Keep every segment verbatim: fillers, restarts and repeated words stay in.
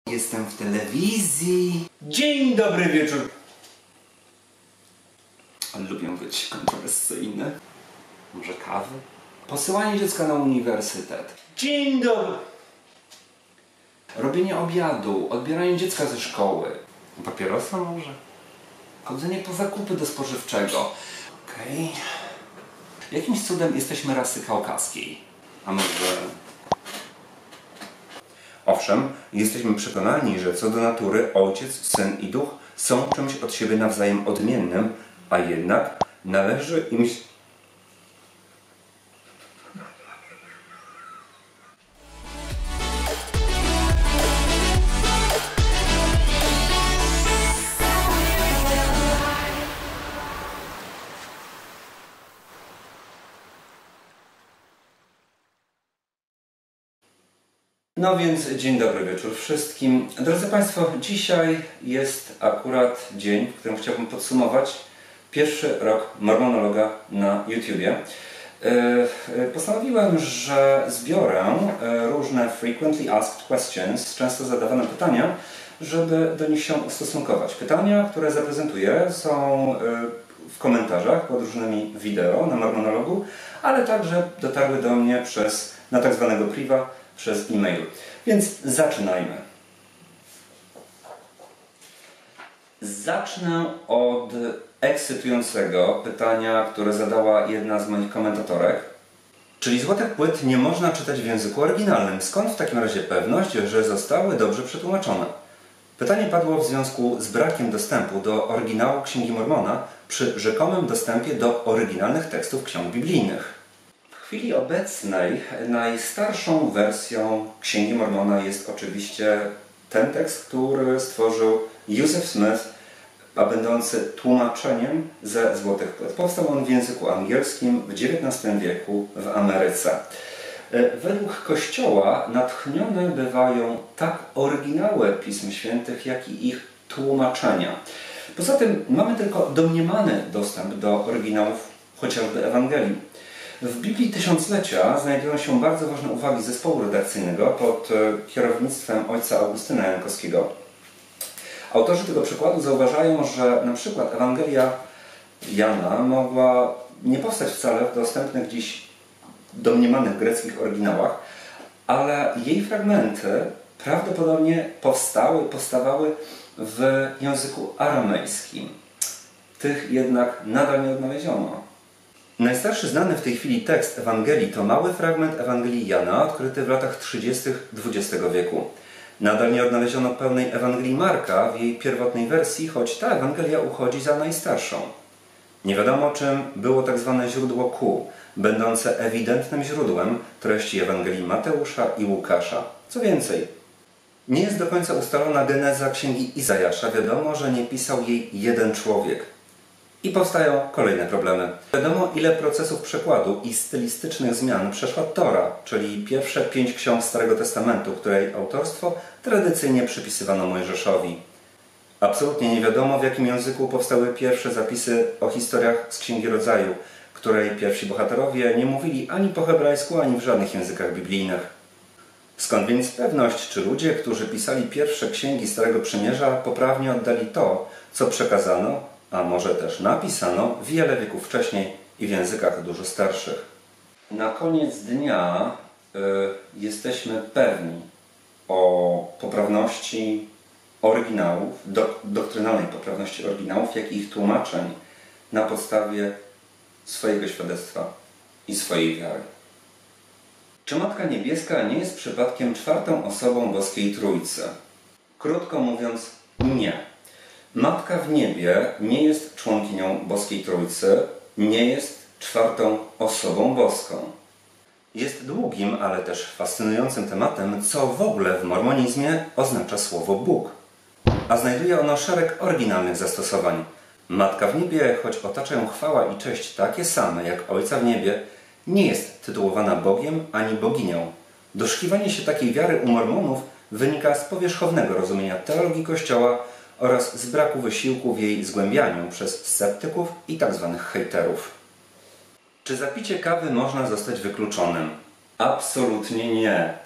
Jestem w telewizji. Dzień dobry wieczór. Lubię być kontrowersyjny. Może kawy? Posyłanie dziecka na uniwersytet. Dzień dobry. Robienie obiadu, odbieranie dziecka ze szkoły. Papierosa może? Chodzenie po zakupy do spożywczego. Okej. Okay. Jakimś cudem jesteśmy rasy kaukaskiej. A może... Owszem, jesteśmy przekonani, że co do natury ojciec, syn i duch są czymś od siebie nawzajem odmiennym, a jednak należy im się... No więc dzień dobry wieczór wszystkim. Drodzy Państwo, dzisiaj jest akurat dzień, w którym chciałbym podsumować pierwszy rok Mormonologa na YouTubie. Postanowiłem, że zbiorę różne frequently asked questions, często zadawane pytania, żeby do nich się ustosunkować. Pytania, które zaprezentuję, są w komentarzach pod różnymi wideo na Mormonologu, ale także dotarły do mnie przez, na tak zwanego priva, przez e-mail. Więc zaczynajmy. Zacznę od ekscytującego pytania, które zadała jedna z moich komentatorek. Czyli złotych płyt nie można czytać w języku oryginalnym. Skąd w takim razie pewność, że zostały dobrze przetłumaczone? Pytanie padło w związku z brakiem dostępu do oryginału Księgi Mormona przy rzekomym dostępie do oryginalnych tekstów ksiąg biblijnych. W chwili obecnej najstarszą wersją Księgi Mormona jest oczywiście ten tekst, który stworzył Joseph Smith, a będący tłumaczeniem ze złotych płyt. Powstał on w języku angielskim w dziewiętnastym wieku w Ameryce. Według Kościoła natchnione bywają tak oryginały Pism Świętych, jak i ich tłumaczenia. Poza tym mamy tylko domniemany dostęp do oryginałów chociażby Ewangelii. W Biblii Tysiąclecia znajdują się bardzo ważne uwagi zespołu redakcyjnego pod kierownictwem ojca Augustyna Jankowskiego. Autorzy tego przykładu zauważają, że na przykład Ewangelia Jana mogła nie powstać wcale w dostępnych dziś domniemanych greckich oryginałach, ale jej fragmenty prawdopodobnie powstały, powstawały w języku aramejskim. Tych jednak nadal nie odnaleziono. Najstarszy znany w tej chwili tekst Ewangelii to mały fragment Ewangelii Jana, odkryty w latach trzydziestych dwudziestego wieku. Nadal nie odnaleziono pełnej Ewangelii Marka w jej pierwotnej wersji, choć ta Ewangelia uchodzi za najstarszą. Nie wiadomo, czym było tak zwane źródło Q, będące ewidentnym źródłem treści Ewangelii Mateusza i Łukasza. Co więcej, nie jest do końca ustalona geneza Księgi Izajasza. Wiadomo, że nie pisał jej jeden człowiek. I powstają kolejne problemy. Wiadomo, ile procesów przekładu i stylistycznych zmian przeszła Tora, czyli pierwsze pięć ksiąg Starego Testamentu, której autorstwo tradycyjnie przypisywano Mojżeszowi. Absolutnie nie wiadomo, w jakim języku powstały pierwsze zapisy o historiach z Księgi Rodzaju, której pierwsi bohaterowie nie mówili ani po hebrajsku, ani w żadnych językach biblijnych. Skąd więc pewność, czy ludzie, którzy pisali pierwsze księgi Starego Przymierza, poprawnie oddali to, co przekazano, a może też napisano wiele wieków wcześniej i w językach dużo starszych. Na koniec dnia y, jesteśmy pewni o poprawności oryginałów, do, doktrynalnej poprawności oryginałów, jak i ich tłumaczeń na podstawie swojego świadectwa i swojej wiary. Czy Matka Niebieska nie jest przypadkiem czwartą osobą Boskiej Trójcy? Krótko mówiąc, nie. Matka w niebie nie jest członkinią Boskiej Trójcy, nie jest czwartą osobą boską. Jest długim, ale też fascynującym tematem, co w ogóle w mormonizmie oznacza słowo Bóg. A znajduje ono szereg oryginalnych zastosowań. Matka w niebie, choć otacza ją chwała i cześć takie same jak Ojca w niebie, nie jest tytułowana Bogiem ani boginią. Doszukiwanie się takiej wiary u mormonów wynika z powierzchownego rozumienia teologii Kościoła oraz z braku wysiłku w jej zgłębianiu przez sceptyków i tzw. hejterów. Czy za picie kawy można zostać wykluczonym? Absolutnie nie.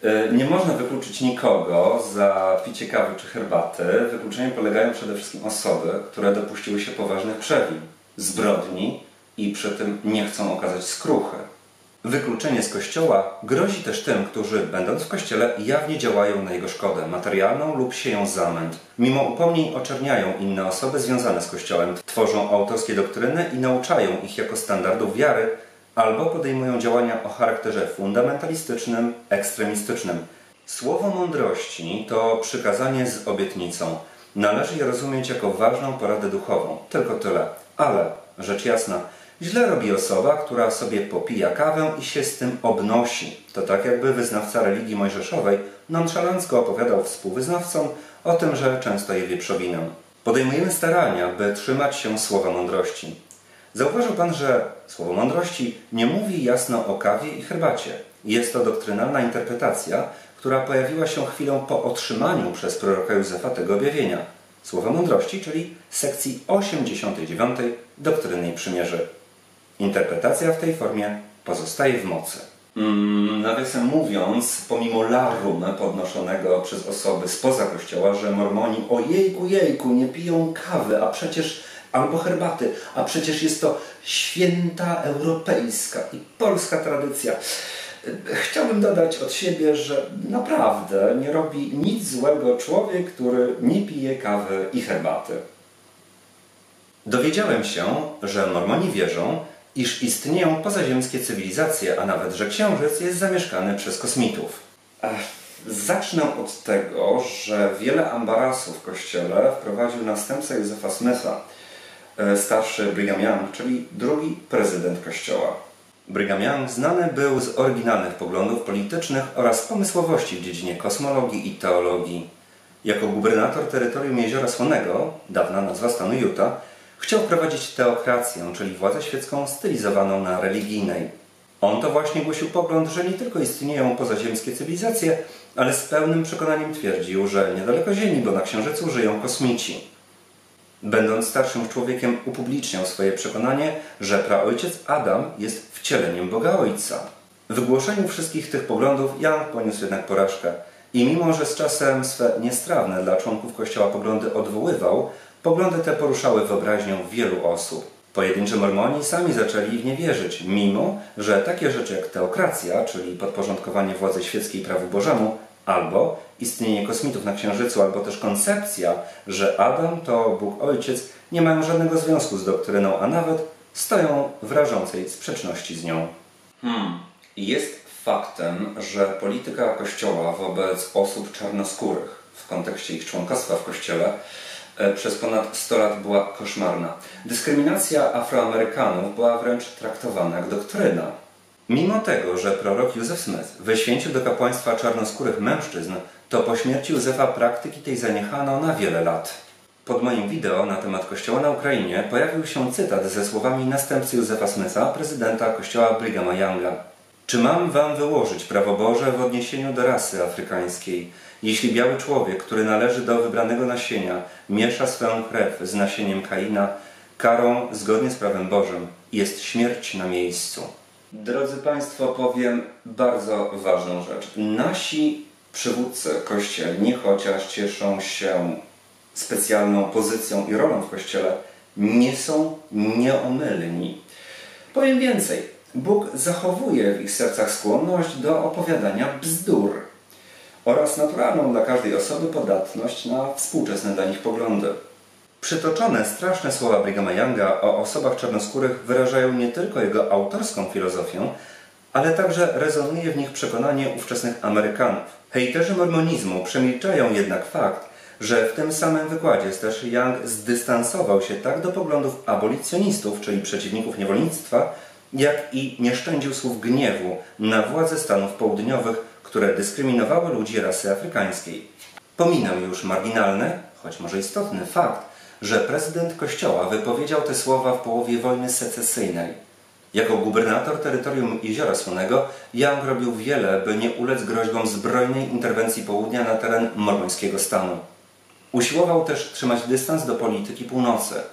Nie można wykluczyć nikogo za picie kawy czy herbaty. Wykluczeniem polegają przede wszystkim osoby, które dopuściły się poważnych przewin, zbrodni i przy tym nie chcą okazać skruchy. Wykluczenie z Kościoła grozi też tym, którzy, będąc w Kościele, jawnie działają na jego szkodę, materialną lub sieją zamęt. Mimo upomnień oczerniają inne osoby związane z Kościołem, tworzą autorskie doktryny i nauczają ich jako standardów wiary, albo podejmują działania o charakterze fundamentalistycznym, ekstremistycznym. Słowo mądrości to przykazanie z obietnicą. Należy je rozumieć jako ważną poradę duchową. Tylko tyle. Ale, rzecz jasna, źle robi osoba, która sobie popija kawę i się z tym obnosi. To tak jakby wyznawca religii mojżeszowej nonszalancko opowiadał współwyznawcom o tym, że często je wieprzowinę. Podejmujemy starania, by trzymać się słowa mądrości. Zauważył Pan, że słowo mądrości nie mówi jasno o kawie i herbacie. Jest to doktrynalna interpretacja, która pojawiła się chwilę po otrzymaniu przez proroka Józefa tego objawienia. Słowa mądrości, czyli sekcji osiemdziesiątej dziewiątej Doktryny i Przymierzy. Interpretacja w tej formie pozostaje w mocy. Mm, nawiasem mówiąc, pomimo larum podnoszonego przez osoby spoza Kościoła, że Mormoni ojejku, jejku, nie piją kawy, a przecież albo herbaty, a przecież jest to święta europejska i polska tradycja. Chciałbym dodać od siebie, że naprawdę nie robi nic złego człowiek, który nie pije kawy i herbaty. Dowiedziałem się, że Mormoni wierzą, iż istnieją pozaziemskie cywilizacje, a nawet, że Księżyc jest zamieszkany przez kosmitów. Ech, zacznę od tego, że wiele ambarasów w Kościele wprowadził następca Józefa Smitha, starszy Brigham Young, czyli drugi prezydent Kościoła. Brigham Young znany był z oryginalnych poglądów politycznych oraz pomysłowości w dziedzinie kosmologii i teologii. Jako gubernator terytorium Jeziora Słonego, dawna nazwa stanu Utah, chciał wprowadzić teokrację, czyli władzę świecką stylizowaną na religijnej. On to właśnie głosił pogląd, że nie tylko istnieją pozaziemskie cywilizacje, ale z pełnym przekonaniem twierdził, że niedaleko Ziemi, bo na Księżycu, żyją kosmici. Będąc starszym człowiekiem, upubliczniał swoje przekonanie, że praojciec Adam jest wcieleniem Boga Ojca. W głoszeniu wszystkich tych poglądów Young poniósł jednak porażkę. I mimo, że z czasem swe niestrawne dla członków Kościoła poglądy odwoływał, poglądy te poruszały wyobraźnią wielu osób. Pojedynczy Mormoni sami zaczęli w nie wierzyć, mimo że takie rzeczy jak teokracja, czyli podporządkowanie władzy świeckiej prawu Bożemu, albo istnienie kosmitów na Księżycu, albo też koncepcja, że Adam to Bóg Ojciec, nie mają żadnego związku z doktryną, a nawet stoją w rażącej sprzeczności z nią. Hmm. Jest faktem, że polityka Kościoła wobec osób czarnoskórych w kontekście ich członkostwa w Kościele przez ponad sto lat była koszmarna. Dyskryminacja Afroamerykanów była wręcz traktowana jak doktryna. Mimo tego, że prorok Józef Smith wyświęcił do kapłaństwa czarnoskórych mężczyzn, to po śmierci Józefa praktyki tej zaniechano na wiele lat. Pod moim wideo na temat Kościoła na Ukrainie pojawił się cytat ze słowami następcy Józefa Smitha, prezydenta Kościoła Brighama Younga. Czy mam wam wyłożyć prawo Boże w odniesieniu do rasy afrykańskiej? Jeśli biały człowiek, który należy do wybranego nasienia, miesza swoją krew z nasieniem Kaina, karą zgodnie z prawem Bożym jest śmierć na miejscu. Drodzy Państwo, powiem bardzo ważną rzecz. Nasi przywódcy kościelni, chociaż cieszą się specjalną pozycją i rolą w Kościele, nie są nieomylni. Powiem więcej. Bóg zachowuje w ich sercach skłonność do opowiadania bzdur oraz naturalną dla każdej osoby podatność na współczesne dla nich poglądy. Przytoczone straszne słowa Brighama Younga o osobach czarnoskórych wyrażają nie tylko jego autorską filozofię, ale także rezonuje w nich przekonanie ówczesnych Amerykanów. Hejterzy mormonizmu przemilczają jednak fakt, że w tym samym wykładzie starszy Young zdystansował się tak do poglądów abolicjonistów, czyli przeciwników niewolnictwa, jak i nie szczędził słów gniewu na władze Stanów Południowych, które dyskryminowały ludzi rasy afrykańskiej. Pominę już marginalny, choć może istotny fakt, że prezydent Kościoła wypowiedział te słowa w połowie wojny secesyjnej. Jako gubernator terytorium Jeziora Słonego Young robił wiele, by nie ulec groźbom zbrojnej interwencji południa na teren mormońskiego stanu. Usiłował też trzymać dystans do polityki północy.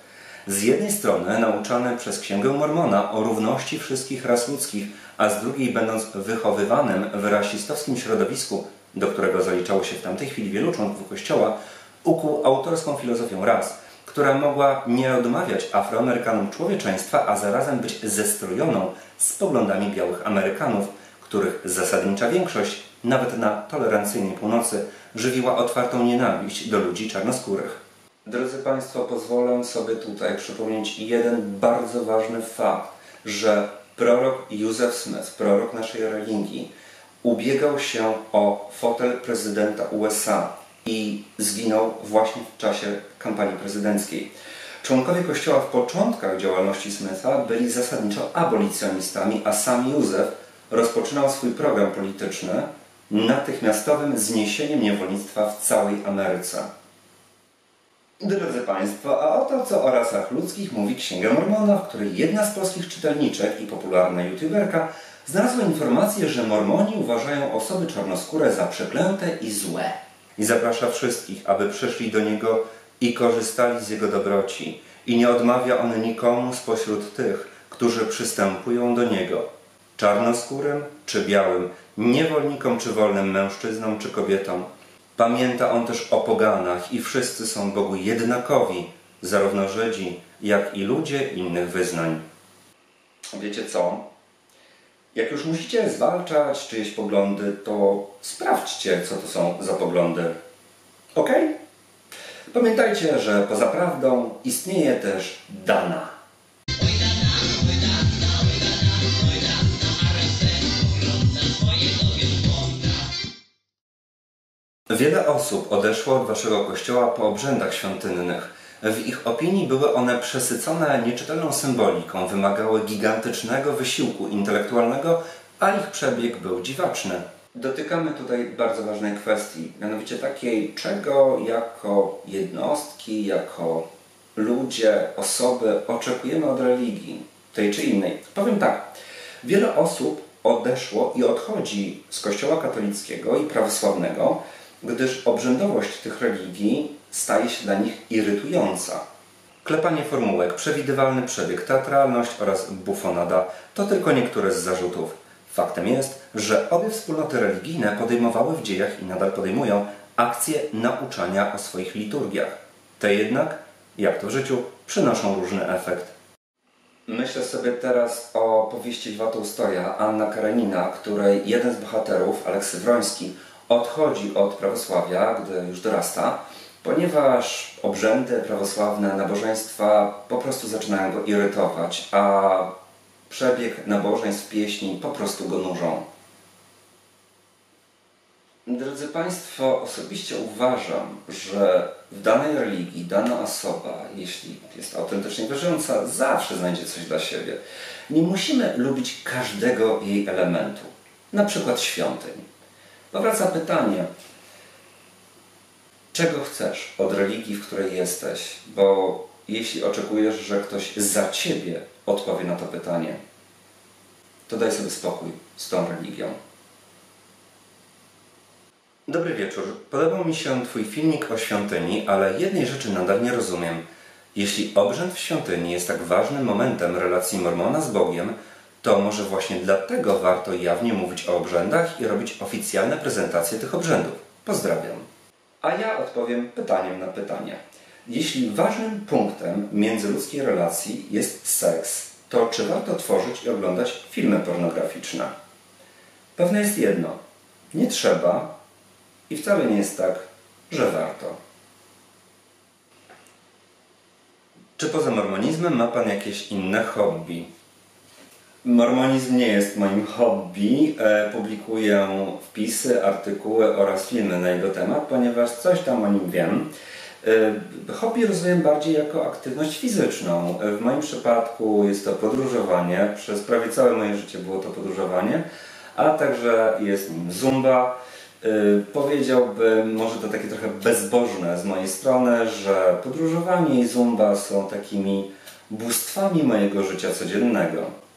Z jednej strony nauczany przez Księgę Mormona o równości wszystkich ras ludzkich, a z drugiej będąc wychowywanym w rasistowskim środowisku, do którego zaliczało się w tamtej chwili wielu członków Kościoła, ukuł autorską filozofię ras, która mogła nie odmawiać Afroamerykanom człowieczeństwa, a zarazem być zestrojoną z poglądami białych Amerykanów, których zasadnicza większość, nawet na tolerancyjnej północy, żywiła otwartą nienawiść do ludzi czarnoskórych. Drodzy Państwo, pozwolę sobie tutaj przypomnieć jeden bardzo ważny fakt, że prorok Józef Smith, prorok naszej religii, ubiegał się o fotel prezydenta U S A i zginął właśnie w czasie kampanii prezydenckiej. Członkowie Kościoła w początkach działalności Smitha byli zasadniczo abolicjonistami, a sam Józef rozpoczynał swój program polityczny natychmiastowym zniesieniem niewolnictwa w całej Ameryce. Drodzy Państwo, a oto co o rasach ludzkich mówi Księga Mormona, w której jedna z polskich czytelniczek i popularna youtuberka znalazła informację, że Mormoni uważają osoby czarnoskóre za przeklęte i złe. I zaprasza wszystkich, aby przyszli do Niego i korzystali z Jego dobroci. I nie odmawia On nikomu spośród tych, którzy przystępują do Niego. Czarnoskórym czy białym, niewolnikom czy wolnym, mężczyznom czy kobietom. Pamięta On też o poganach i wszyscy są Bogu jednakowi, zarówno Żydzi, jak i ludzie innych wyznań. Wiecie co? Jak już musicie zwalczać czyjeś poglądy, to sprawdźcie, co to są za poglądy. Ok? Pamiętajcie, że poza prawdą istnieje też dana. Wiele osób odeszło od Waszego Kościoła po obrzędach świątynnych. W ich opinii były one przesycone nieczytelną symboliką, wymagały gigantycznego wysiłku intelektualnego, a ich przebieg był dziwaczny. Dotykamy tutaj bardzo ważnej kwestii, mianowicie takiej, czego jako jednostki, jako ludzie, osoby oczekujemy od religii, tej czy innej. Powiem tak, wiele osób odeszło i odchodzi z Kościoła katolickiego i prawosławnego, gdyż obrzędowość tych religii staje się dla nich irytująca. Klepanie formułek, przewidywalny przebieg, teatralność oraz bufonada to tylko niektóre z zarzutów. Faktem jest, że obie wspólnoty religijne podejmowały w dziejach i nadal podejmują akcje nauczania o swoich liturgiach. Te jednak, jak to w życiu, przynoszą różny efekt. Myślę sobie teraz o powieści Lwa Tołstoja, Anna Karenina, której jeden z bohaterów, Aleksy Wroński, odchodzi od prawosławia, gdy już dorasta, ponieważ obrzędy prawosławne, nabożeństwa po prostu zaczynają go irytować, a przebieg nabożeństw, pieśni po prostu go nużą. Drodzy Państwo, osobiście uważam, że w danej religii dana osoba, jeśli jest autentycznie wierząca, zawsze znajdzie coś dla siebie. Nie musimy lubić każdego jej elementu, na przykład świątyń. Powraca pytanie, czego chcesz od religii, w której jesteś? Bo jeśli oczekujesz, że ktoś za Ciebie odpowie na to pytanie, to daj sobie spokój z tą religią. Dobry wieczór. Podobał mi się Twój filmik o świątyni, ale jednej rzeczy nadal nie rozumiem. Jeśli obrzęd w świątyni jest tak ważnym momentem relacji Mormona z Bogiem, to może właśnie dlatego warto jawnie mówić o obrzędach i robić oficjalne prezentacje tych obrzędów. Pozdrawiam. A ja odpowiem pytaniem na pytanie. Jeśli ważnym punktem międzyludzkiej relacji jest seks, to czy warto tworzyć i oglądać filmy pornograficzne? Pewne jest jedno. Nie trzeba i wcale nie jest tak, że warto. Czy poza mormonizmem ma Pan jakieś inne hobby? Mormonizm nie jest moim hobby. E, publikuję wpisy, artykuły oraz filmy na jego temat, ponieważ coś tam o nim wiem. E, hobby rozumiem bardziej jako aktywność fizyczną. E, w moim przypadku jest to podróżowanie. Przez prawie całe moje życie było to podróżowanie, a także jest nim zumba. E, powiedziałbym, może to takie trochę bezbożne z mojej strony, że podróżowanie i zumba są takimi bóstwami mojego życia codziennego.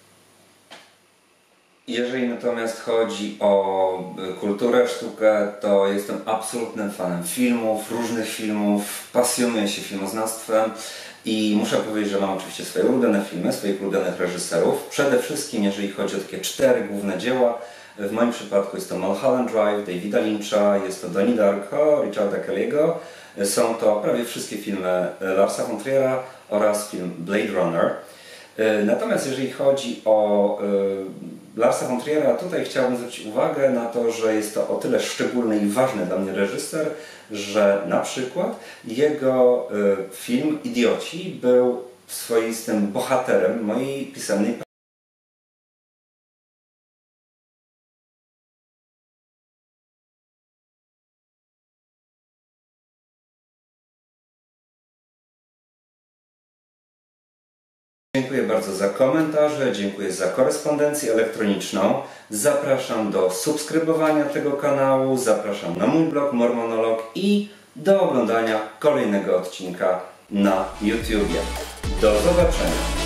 Jeżeli natomiast chodzi o kulturę, sztukę, to jestem absolutnym fanem filmów, różnych filmów, pasjonuję się filmoznawstwem I muszę powiedzieć, że mam oczywiście swoje ulubione filmy, swoich ulubionych reżyserów. Przede wszystkim, jeżeli chodzi o takie cztery główne dzieła, w moim przypadku jest to Mulholland Drive, Davida Lyncha, jest to Donnie Darko, Richarda Kelly'ego. Są to prawie wszystkie filmy Larsa von Trier'a oraz film Blade Runner. Natomiast jeżeli chodzi o Larsa von Trier'a, tutaj chciałbym zwrócić uwagę na to, że jest to o tyle szczególny i ważny dla mnie reżyser, że na przykład jego film Idioci był swoistym bohaterem mojej pisemnej pracy. Dziękuję bardzo za komentarze, dziękuję za korespondencję elektroniczną. Zapraszam do subskrybowania tego kanału, zapraszam na mój blog Mormonolog i do oglądania kolejnego odcinka na YouTubie. Do zobaczenia!